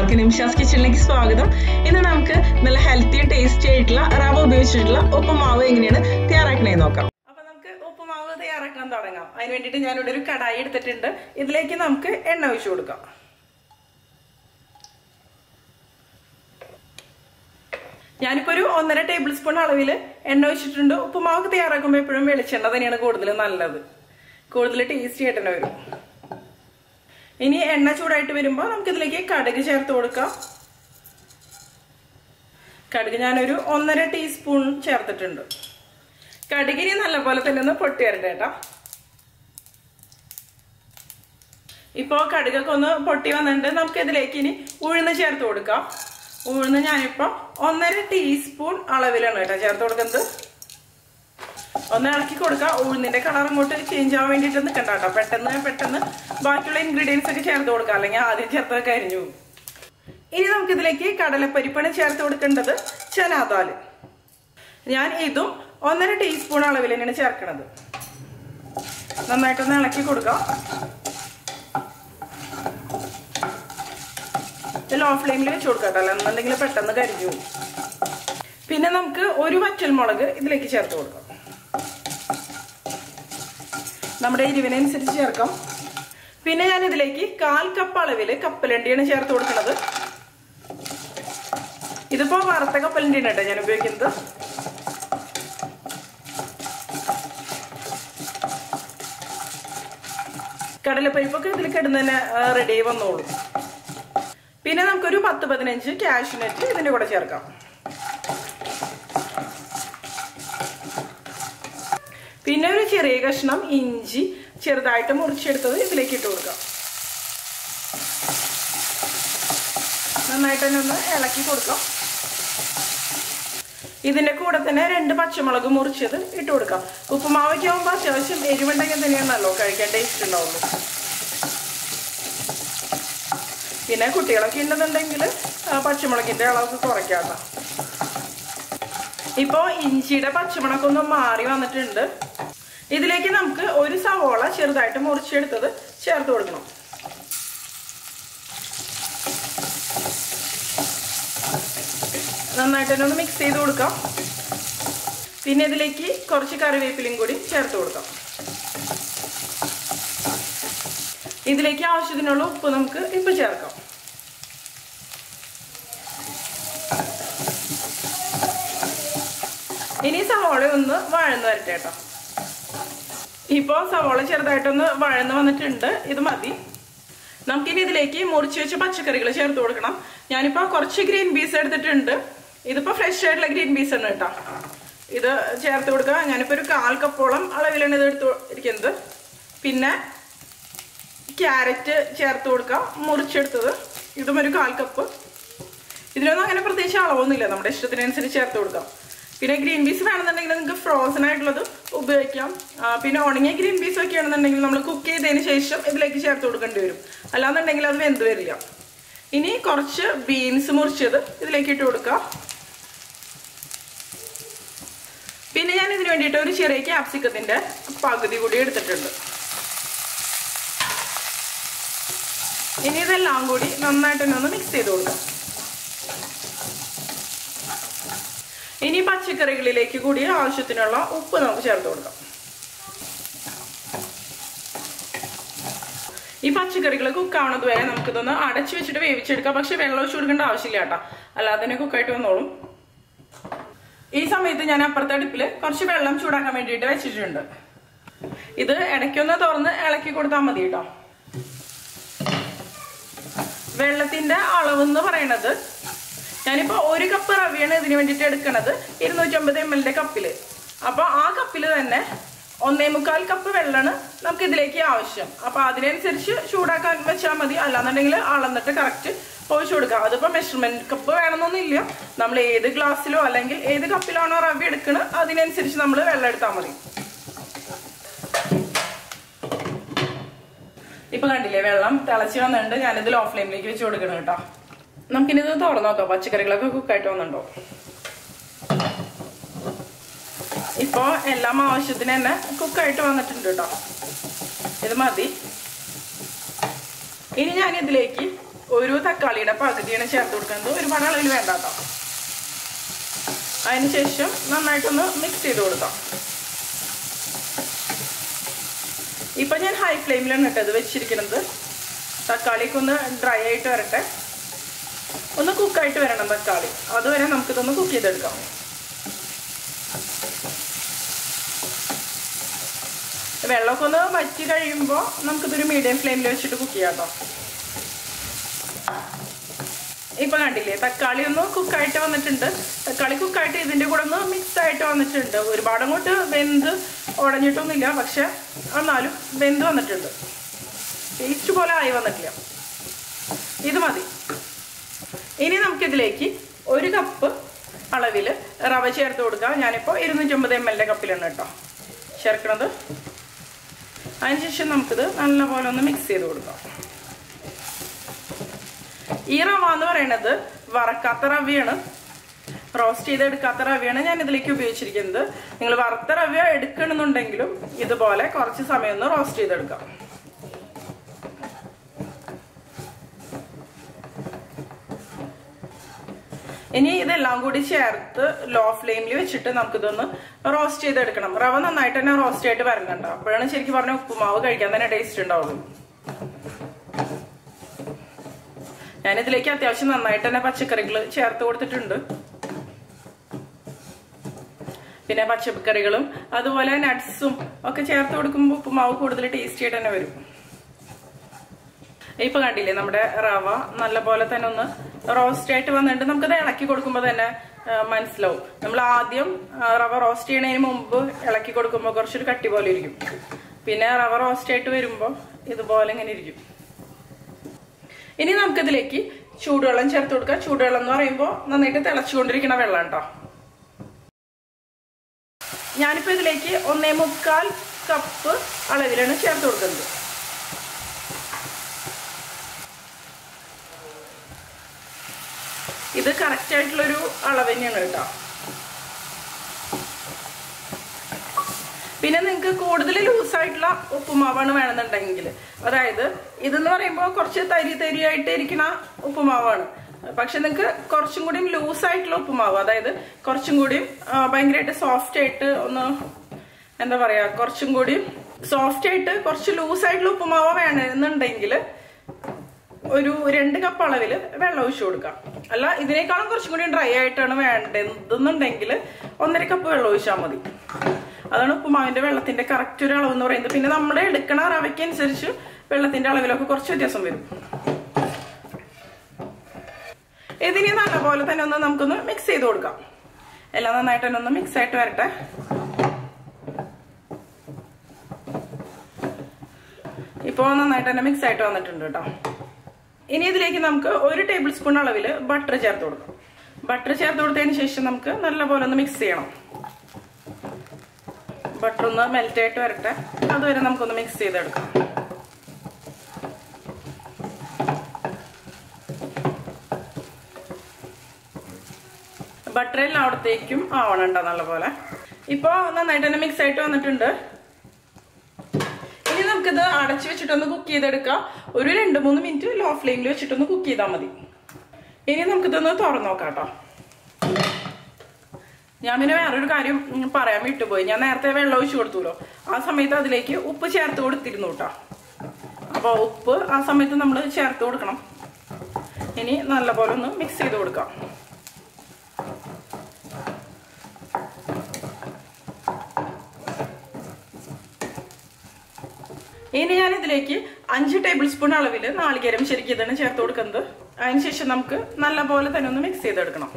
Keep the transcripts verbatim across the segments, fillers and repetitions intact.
എല്ലാവർക്കും നിമിഷാസ് കിച്ചണിലേക്ക് സ്വാഗതം. ഇന്ന് നമുക്ക് നല്ല ഹെൽത്തി ടേസ്റ്റി ആയിട്ടുള്ള റവ ഉപയോഗിച്ചിട്ടുള്ള ഉപ്പുമാവ് എങ്ങനെയാണ് തയ്യാറാക്കണേന്ന് നോക്കാം. അപ്പൊ നമുക്ക് ഉപ്പുമാവ് തയ്യാറാക്കാൻ തുടങ്ങാം. അതിന് വേണ്ടിയിട്ട് ഞാനിവിടെ ഒരു കടായി എടുത്തിട്ടുണ്ട്. ഇതിലേക്ക് നമുക്ക് എണ്ണ ഒഴിച്ചു കൊടുക്കാം. ഞാനിപ്പോ ഒരു ഒന്നര ടേബിൾ സ്പൂൺ അളവിൽ എണ്ണ ഒഴിച്ചിട്ടുണ്ട്. ഉപ്പുമാവ് തയ്യാറാക്കുമ്പോൾ എപ്പോഴും വെളിച്ചെണ്ണ തന്നെയാണ് കൂടുതൽ നല്ലത്, കൂടുതൽ ടേസ്റ്റി ആയിട്ട് തന്നെ വരും. ഇനി എണ്ണ ചൂടായിട്ട് വരുമ്പോൾ നമുക്കിതിലേക്ക് കടുക് ചേർത്ത് കൊടുക്കാം. കടുക് ഞാനൊരു ഒന്നര ടീസ്പൂൺ ചേർത്തിട്ടുണ്ട്. കടുകിനി നല്ലപോലെ തന്നെ ഒന്ന് പൊട്ടി വരട്ടെ കേട്ടോ. ഇപ്പോ കടുകൊക്കെ ഒന്ന് പൊട്ടി വന്നിട്ടുണ്ട്. നമുക്ക് ഇതിലേക്ക് ഇനി ഉഴുന്ന് ചേർത്ത് കൊടുക്കാം. ഉഴുന്ന് ഞാനിപ്പോ ഒന്നര ടീസ്പൂൺ അളവിലാണ് കേട്ടോ ചേർത്ത് കൊടുക്കുന്നത്. ഒന്ന് ഇളക്കി കൊടുക്കാം. ഉഴുന്നിന്റെ കളർ അങ്ങോട്ട് ചേഞ്ച് ആവാൻ വേണ്ടിയിട്ട് നിൽക്കണ്ട കേട്ടോ. പെട്ടെന്ന് പെട്ടെന്ന് ബാക്കിയുള്ള ഇൻഗ്രീഡിയൻസ് ഒക്കെ ചേർത്ത് കൊടുക്കാം, അല്ലെങ്കിൽ ആദ്യം ചേർത്തൊക്കെ അരിഞ്ഞു പോകും. ഇനി നമുക്ക് ഇതിലേക്ക് കടലപ്പരിപ്പാണ് ചേർത്ത് കൊടുക്കേണ്ടത്, ചനാദാല്. ഞാൻ ഇതും ഒന്നര ടീസ്പൂൺ അളവിൽ തന്നെയാണ് ചേർക്കണത്. നന്നായിട്ടൊന്ന് ഇളക്കി കൊടുക്കാം. ലോ ഫ്ലെയിമിൽ വെച്ച് കൊടുക്കാം കേട്ടോ, എന്നുണ്ടെങ്കിൽ പെട്ടെന്ന് കരിഞ്ഞു പോകും. പിന്നെ നമുക്ക് ഒരു വറ്റൽമുളക് ഇതിലേക്ക് ചേർത്ത് കൊടുക്കാം. നമ്മുടെ എരിവിനനുസരിച്ച് ചേർക്കാം. പിന്നെ ഞാൻ ഇതിലേക്ക് കാൽ കപ്പ് അളവിൽ കപ്പലണ്ടിയാണ് ചേർത്ത് കൊടുക്കുന്നത്. ഇതിപ്പോ വറുത്ത കപ്പലണ്ടിയാണ് കേട്ടോ ഞാൻ ഉപയോഗിക്കുന്നത്. കടലപ്പരിപ്പൊക്കെ ഇതിൽ കിടന്ന് തന്നെ റെഡി ആയി വന്നോളൂ. പിന്നെ നമുക്കൊരു പത്ത് പതിനഞ്ച് കാഷ്യൂനട്ട് ഇതിന്റെ കൂടെ ചേർക്കാം. പിന്നെ ഒരു ചെറിയ കഷ്ണം ഇഞ്ചി ചെറുതായിട്ട് മുറിച്ചെടുത്തത് ഇതിലേക്ക് ഇട്ട് കൊടുക്കാം. നന്നായിട്ട് തന്നെ ഒന്ന് ഇളക്കി കൊടുക്കാം. ഇതിന്റെ കൂടെ തന്നെ രണ്ട് പച്ചമുളക് മുറിച്ചത് ഇട്ട് കൊടുക്കാം. ഉപ്പുമാവൊക്കെ ആകുമ്പോൾ അത്യാവശ്യം എരിവുണ്ടെങ്കിൽ തന്നെയാണല്ലോ കഴിക്കാൻ ടേസ്റ്റ് ഉണ്ടാവുള്ളൂ. പിന്നെ കുട്ടികളൊക്കെ ഉണ്ടെന്നുണ്ടെങ്കിൽ പച്ചമുളകിന്റെ അളവൊക്കെ കുറയ്ക്കാം. ഇപ്പോ ഇഞ്ചിയുടെ പച്ചമുളകൊന്നും മാറി വന്നിട്ടുണ്ട്. ഇതിലേക്ക് നമുക്ക് ഒരു സവോള ചെറുതായിട്ട് മുറിച്ചെടുത്തത് ചേർത്ത് കൊടുക്കണം. നന്നായിട്ട് തന്നെ ഒന്ന് മിക്സ് ചെയ്ത് കൊടുക്കാം. പിന്നെ ഇതിലേക്ക് കുറച്ച് കറിവേപ്പിലയും കൂടി ചേർത്ത് കൊടുക്കാം. ഇതിലേക്ക് ആവശ്യത്തിനുള്ള ഉപ്പ് നമുക്ക് ഇപ്പൊ ചേർക്കാം. ഇനി സവോള ഒന്ന് വഴന്ന് വരട്ടെ കേട്ടോ. ഇപ്പോ സവോള ചെറുതായിട്ടൊന്ന് വഴന്ന് വന്നിട്ടുണ്ട്. ഇത് മതി. നമുക്കിനി ഇതിലേക്ക് മുറിച്ച് വെച്ച പച്ചക്കറികൾ ചേർത്ത് കൊടുക്കണം. ഞാനിപ്പോ കുറച്ച് ഗ്രീൻ പീസ് എടുത്തിട്ടുണ്ട്. ഇതിപ്പോ ഫ്രഷ് ആയിട്ടുള്ള ഗ്രീൻ പീസ് ആണ് കേട്ടോ. ഇത് ചേർത്ത് കൊടുക്കുക. ഞാനിപ്പോ ഒരു കാൽ കപ്പോളം അളവിലാണ് ഇത് എടുത്ത് ഇരിക്കുന്നത്. പിന്നെ ക്യാരറ്റ് ചേർത്ത് കൊടുക്കാം, മുറിച്ചെടുത്തത്. ഇതും ഒരു കാൽ കപ്പ്. ഇതിനൊന്നും അങ്ങനെ പ്രത്യേകിച്ച് അളവൊന്നുമില്ല, നമ്മുടെ ഇഷ്ടത്തിനനുസരിച്ച് ചേർത്ത് കൊടുക്കാം. പിന്നെ ഗ്രീൻ പീസ് വേണമെന്നുണ്ടെങ്കിൽ നിങ്ങൾക്ക് ഫ്രോസൺ ആയിട്ടുള്ളത് ഉപയോഗിക്കാം. പിന്നെ ഉണങ്ങിയ ഗ്രീൻ പീസ് ഒക്കെ ആണെന്നുണ്ടെങ്കിൽ നമ്മൾ കുക്ക് ചെയ്തതിന് ശേഷം ഇതിലേക്ക് ചേർത്ത് കൊടുക്കേണ്ടി വരും, അല്ലാന്നുണ്ടെങ്കിൽ അത് വെന്ത് വരില്ല. ഇനി കുറച്ച് ബീൻസ് മുറിച്ചത് ഇതിലേക്ക് ഇട്ട് കൊടുക്കാം. പിന്നെ ഞാൻ ഇതിന് വേണ്ടിയിട്ട് ഒരു ചെറിയ ക്യാപ്സിക്കത്തിന്റെ പകുതി കൂടി എടുത്തിട്ടുണ്ട്. ഇനി ഇതെല്ലാം കൂടി നന്നായിട്ട് തന്നെ ഒന്ന് മിക്സ് ചെയ്ത് കൊടുക്കാം. ഇനി പച്ചക്കറികളിലേക്ക് കൂടി ആവശ്യത്തിനുള്ള ഉപ്പ് നമുക്ക് ചേർത്ത് കൊടുക്കാം. ഈ പച്ചക്കറികൾ കുക്കാവുന്നത് വരെ നമുക്കിതൊന്ന് അടച്ചു വെച്ചിട്ട് വേവിച്ചെടുക്കാം. പക്ഷെ വെള്ളം ഒഴിച്ചു കൊടുക്കേണ്ട ആവശ്യമില്ല കേട്ടോ, അല്ലാതെ തന്നെ കുക്കായിട്ട് വന്നോളും. ഈ സമയത്ത് ഞാൻ അപ്പുറത്തെ അടുപ്പിൽ കുറച്ച് വെള്ളം ചൂടാക്കാൻ വേണ്ടിയിട്ട് വെച്ചിട്ടുണ്ട്. ഇത് ഇടയ്ക്കൊന്ന് തുറന്ന് ഇളക്കി കൊടുത്താൽ മതി കേട്ടോ. വെള്ളത്തിന്റെ അളവെന്ന് പറയണത് ഞാനിപ്പോ ഒരു കപ്പ് റവയാണ് ഇതിന് വേണ്ടിയിട്ട് എടുക്കണത്, ഇരുന്നൂറ്റി അമ്പത് എം എല്ലിന്റെ കപ്പില്. അപ്പൊ ആ കപ്പില് തന്നെ ഒന്നേ മുക്കാൽ കപ്പ് വെള്ളമാണ് നമുക്ക് ഇതിലേക്ക് ആവശ്യം. അപ്പൊ അതിനനുസരിച്ച് ചൂടാക്കാൻ വെച്ചാൽ മതി, അല്ലാന്നുണ്ടെങ്കിൽ അളന്നിട്ട് കറക്റ്റ് ഒഴിച്ചു കൊടുക്കാം. അതിപ്പോ മെഷർമെന്റ് കപ്പ് വേണമെന്നൊന്നുമില്ല, നമ്മൾ ഏത് ഗ്ലാസ്സിലോ അല്ലെങ്കിൽ ഏത് കപ്പിലാണോ റവ എടുക്കണത് അതിനനുസരിച്ച് നമ്മൾ വെള്ളം എടുത്താൽ മതി. ഇപ്പൊ കണ്ടില്ലേ, വെള്ളം തിളച്ച് വന്നിട്ടുണ്ട്. ഞാനിത് ലോ ഫ്ലെയിമിലേക്ക് വെച്ച് കൊടുക്കണം കേട്ടോ. നമുക്കിനി ഇത് തുറന്നു നോക്കാം, പച്ചക്കറികളൊക്കെ കുക്കായിട്ട് വന്നിട്ടുണ്ടോ. ഇപ്പൊ എല്ലാം ആവശ്യത്തിന് തന്നെ കുക്കായിട്ട് വന്നിട്ടുണ്ട് കേട്ടോ. ഇത് മതി. ഇനി ഞാൻ ഇതിലേക്ക് ഒരു തക്കാളിയുടെ പകുതിയാണ് ചേർത്ത് കൊടുക്കുന്നത്, ഒരുപാട് അളവിൽ വേണ്ട കേട്ടോ. അതിനുശേഷം നന്നായിട്ടൊന്ന് മിക്സ് ചെയ്ത് കൊടുക്കാം. ഇപ്പൊ ഞാൻ ഹൈ ഫ്ലെയിമിലാണ് ഇട്ടത് വെച്ചിരിക്കുന്നത്. തക്കാളിക്ക് ഒന്ന് ഡ്രൈ ആയിട്ട് വരട്ടെ, ഒന്ന് കുക്കായിട്ട് വരണം തക്കാളി. അതുവരെ നമുക്കിതൊന്ന് കുക്ക് ചെയ്തെടുക്കാം. വെള്ളമൊക്കെ ഒന്ന് വറ്റി കഴിയുമ്പോൾ നമുക്കിതൊരു മീഡിയം ഫ്ലെയിമിൽ വെച്ചിട്ട് കുക്ക് ചെയ്യാം കേട്ടോ. ഇപ്പൊ കണ്ടില്ലേ തക്കാളി ഒന്ന് കുക്കായിട്ട് വന്നിട്ടുണ്ട്. തക്കാളി കുക്കായിട്ട് ഇതിന്റെ കൂടെ ഒന്ന് മിക്സ് ആയിട്ട് വന്നിട്ടുണ്ട്. ഒരുപാട് അങ്ങോട്ട് വെന്ത് ഉടഞ്ഞിട്ടൊന്നുമില്ല, പക്ഷെ എന്നാലും വെന്ത് വന്നിട്ടുണ്ട്. പേസ്റ്റ് പോലെ ആയി വന്നിട്ടില്ല. ഇത് മതി. ഇനി നമുക്കിതിലേക്ക് ഒരു കപ്പ് അളവിൽ റവ ചേർത്ത് കൊടുക്കാം. ഞാനിപ്പോൾ ഇരുന്നൂറ്റമ്പത് എം എല്ലിൻ്റെ കപ്പിലാണ് കേട്ടോ ചേർക്കണത്. അതിനുശേഷം നമുക്കിത് നല്ലപോലെ ഒന്ന് മിക്സ് ചെയ്ത് കൊടുക്കാം. ഈ റവ എന്ന് പറയുന്നത് വറക്കാത്ത റവയാണ്, റോസ്റ്റ് ചെയ്തെടുക്കാത്ത റവയാണ് ഞാൻ ഇതിലേക്ക് ഉപയോഗിച്ചിരിക്കുന്നത്. നിങ്ങൾ വറുത്ത റവ എടുക്കണമെന്നുണ്ടെങ്കിലും ഇതുപോലെ കുറച്ച് സമയം ഒന്ന് റോസ്റ്റ് ചെയ്തെടുക്കാം. ഇനി ഇതെല്ലാം കൂടി ചേർത്ത് ലോ ഫ്ലെയിമിൽ വെച്ചിട്ട് നമുക്കിതൊന്ന് റോസ്റ്റ് ചെയ്തെടുക്കണം. റവ നന്നായിട്ട് തന്നെ റോസ്റ്റ് ആയിട്ട് വരണുണ്ട്. അപ്പോഴാണ് ശരിക്കും പറഞ്ഞ ഉപ്പുമാവ് കഴിക്കാൻ തന്നെ ടേസ്റ്റ് ഉണ്ടാവുള്ളൂ. ഞാനിതിലേക്ക് അത്യാവശ്യം നന്നായിട്ട് തന്നെ പച്ചക്കറികൾ ചേർത്ത് കൊടുത്തിട്ടുണ്ട്. പിന്നെ പച്ചക്കറികളും അതുപോലെ നട്ട്സും ഒക്കെ ചേർത്ത് കൊടുക്കുമ്പോൾ ഉപ്പുമാവ് കൂടുതൽ ടേസ്റ്റി ആയിട്ട് തന്നെ വരും. ഇപ്പൊ കണ്ടില്ലേ നമ്മുടെ റവ നല്ല പോലെ തന്നെ ഒന്ന് റോസ്റ്റ് ആയിട്ട് വന്നിട്ട് നമുക്കത് ഇളക്കി കൊടുക്കുമ്പോൾ തന്നെ മനസ്സിലാവും. നമ്മൾ ആദ്യം റവ റോസ്റ്റ് ചെയ്യണതിന് മുമ്പ് ഇളക്കി കൊടുക്കുമ്പോൾ കുറച്ചൊരു കട്ടി പോലെ ഇരിക്കും. പിന്നെ റവ റോസ്റ്റ് ആയിട്ട് വരുമ്പോൾ ഇതുപോലെ ഇങ്ങനെ ഇരിക്കും. ഇനി നമുക്കിതിലേക്ക് ചൂടുവെള്ളം ചേർത്ത് കൊടുക്കാം. ചൂടുവെള്ളം എന്ന് പറയുമ്പോൾ നന്നായിട്ട് തിളച്ചുകൊണ്ടിരിക്കുന്ന വെള്ളം കേട്ടോ. ഞാനിപ്പോ ഇതിലേക്ക് ഒന്നേ മുക്കാൽ കപ്പ് അളവിലാണ് ചേർത്ത് കൊടുക്കുന്നത്. ഇത് കറക്റ്റ് ആയിട്ടുള്ളൊരു അളവ് തന്നെയാണ് കേട്ടോ. പിന്നെ നിങ്ങൾക്ക് കൂടുതൽ ലൂസായിട്ടുള്ള ഉപ്പുമാവാണ് വേണമെന്നുണ്ടെങ്കിൽ, അതായത് ഇതെന്ന് പറയുമ്പോൾ കുറച്ച് തരി തരിയായിട്ട് ഇരിക്കുന്ന ഉപ്പുമാവാണ്. പക്ഷെ നിങ്ങൾക്ക് കുറച്ചും കൂടി ലൂസായിട്ടുള്ള ഉപ്പുമാവ്, അതായത് കുറച്ചും കൂടി ഭയങ്കരമായിട്ട് സോഫ്റ്റ് ആയിട്ട് ഒന്ന് എന്താ പറയാ കുറച്ചും കൂടി സോഫ്റ്റ് ആയിട്ട് കുറച്ച് ലൂസായിട്ടുള്ള ഉപ്പുമാവ് വേണമെന്നുണ്ടെങ്കിൽ ഒരു രണ്ട് കപ്പ് അളവിൽ വെള്ളം ഒഴിച്ചു കൊടുക്കാം. അല്ല ഇതിനേക്കാളും കുറച്ചും കൂടി ഡ്രൈ ആയിട്ടാണ് വേണ്ടതെന്നുണ്ടെങ്കിൽ ഒന്നര കപ്പ് വെള്ളം ഒഴിച്ചാൽ മതി. അതാണ് ഉപ്പുമാവിന്റെ വെള്ളത്തിന്റെ കറക്റ്റ് ഒരു അളവ് എന്ന് പറയുന്നത്. പിന്നെ നമ്മൾ എടുക്കണ റവയ്ക്ക് അനുസരിച്ച് വെള്ളത്തിന്റെ അളവിലൊക്കെ കുറച്ച് വ്യത്യാസം വരും. ഇതിനി നല്ലപോലെ തന്നെ ഒന്ന് നമുക്കൊന്ന് മിക്സ് ചെയ്ത് കൊടുക്കാം. എല്ലാം നന്നായിട്ട് തന്നെ ഒന്ന് മിക്സ് ആയിട്ട് വരട്ടെ. ഇപ്പൊ നന്നായിട്ട് തന്നെ മിക്സ് ആയിട്ട് വന്നിട്ടുണ്ട് കേട്ടോ. ഇനി ഇതിലേക്ക് നമുക്ക് ഒരു ടേബിൾ സ്പൂൺ അളവിൽ ബട്ടർ ചേർത്ത് കൊടുക്കാം. ബട്ടർ ചേർത്ത് കൊടുത്തതിന് ശേഷം നമുക്ക് നല്ലപോലെ ഒന്ന് മിക്സ് ചെയ്യണം. ബട്ടർ ഒന്ന് മെൽറ്റ് ആയിട്ട് വരട്ടെ, അതുവരെ നമുക്കൊന്ന് മിക്സ് ചെയ്തെടുക്കാം. ബട്ടർ എല്ലായിടത്തേക്കും ആവണുണ്ടോ നല്ലപോലെ. ഇപ്പൊ നന്നായിട്ട് തന്നെ മിക്സ് ആയിട്ട് വന്നിട്ടുണ്ട്. ഇനി നമുക്കിത് അടച്ചു വെച്ചിട്ടൊന്ന് കുക്ക് ചെയ്തെടുക്കാം. ഒരു രണ്ട് മൂന്ന് മിനിറ്റ് ലോ ഫ്ലെയിമിൽ വെച്ചിട്ടൊന്ന് കുക്ക് ചെയ്താൽ മതി. ഇനി നമുക്കിതൊന്ന് തുറന്നു നോക്കാം കേട്ടോ. ഞാൻ പിന്നെ വേറൊരു കാര്യം പറയാൻ വിട്ടുപോയി. ഞാൻ നേരത്തെ വെള്ളം ഒഴിച്ചു കൊടുത്തുല്ലോ, ആ സമയത്ത് അതിലേക്ക് ഉപ്പ് ചേർത്ത് കൊടുത്തിരുന്നു കേട്ടോ. അപ്പോൾ ഉപ്പ് ആ സമയത്ത് നമ്മൾ ചേർത്ത് കൊടുക്കണം. ഇനി നല്ലപോലെ ഒന്ന് മിക്സ് ചെയ്ത് കൊടുക്കാം. ഇനി ഞാൻ ഇതിലേക്ക് അഞ്ച് ടേബിൾ സ്പൂൺ അളവിൽ നാളികേരം ശരിക്കും ചേർത്ത് കൊടുക്കുന്നത്. അതിനുശേഷം നമുക്ക് നല്ലപോലെ തന്നെ ഒന്ന് മിക്സ് ചെയ്തെടുക്കണം.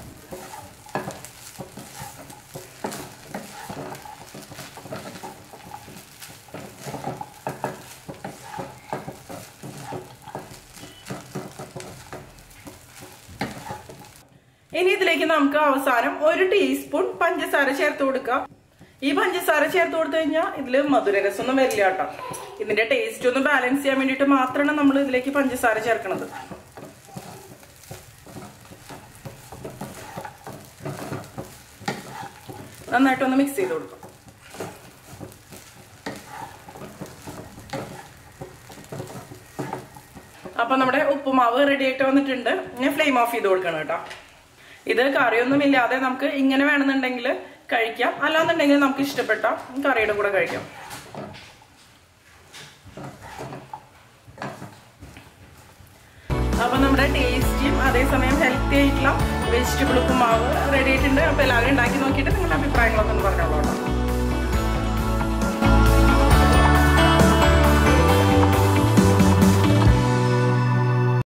ഇനി ഇതിലേക്ക് നമുക്ക് അവസാനം ഒരു ടീസ്പൂൺ പഞ്ചസാര ചേർത്ത് കൊടുക്കാം. ഈ പഞ്ചസാര ചേർത്ത് കൊടുത്തു കഴിഞ്ഞാൽ ഇതില് മധുരരസമൊന്നും വരില്ല കേട്ടോ. ഇതിന്റെ ടേസ്റ്റ് ഒന്ന് ബാലൻസ് ചെയ്യാൻ വേണ്ടിയിട്ട് മാത്രമാണ് നമ്മൾ ഇതിലേക്ക് പഞ്ചസാര ചേർക്കുന്നത്. നന്നായിട്ടൊന്ന് മിക്സ് ചെയ്ത് കൊടുക്കാം. അപ്പൊ നമ്മുടെ ഉപ്പുമാവ് റെഡി ആയിട്ട് വന്നിട്ടുണ്ട്. ഞാൻ ഫ്ലെയിം ഓഫ് ചെയ്ത് കൊടുക്കണം കേട്ടോ. ഇത് കറിയൊന്നും ഇല്ലാതെ നമുക്ക് ഇങ്ങനെ വേണമെന്നുണ്ടെങ്കിൽ കഴിക്കാം, അല്ലാന്നുണ്ടെങ്കിൽ നമുക്ക് ഇഷ്ടപ്പെട്ട കറിയുടെ കൂടെ കഴിക്കാം. അപ്പൊ നമ്മുടെ ടേസ്റ്റിയും അതേസമയം ഹെൽത്തി ആയിട്ടുള്ള വെജിറ്റബിൾ ഉപ്പുമാവ് റെഡി ആയിട്ടുണ്ട്. അപ്പൊ എല്ലാവരും ഉണ്ടാക്കി നോക്കിയിട്ട്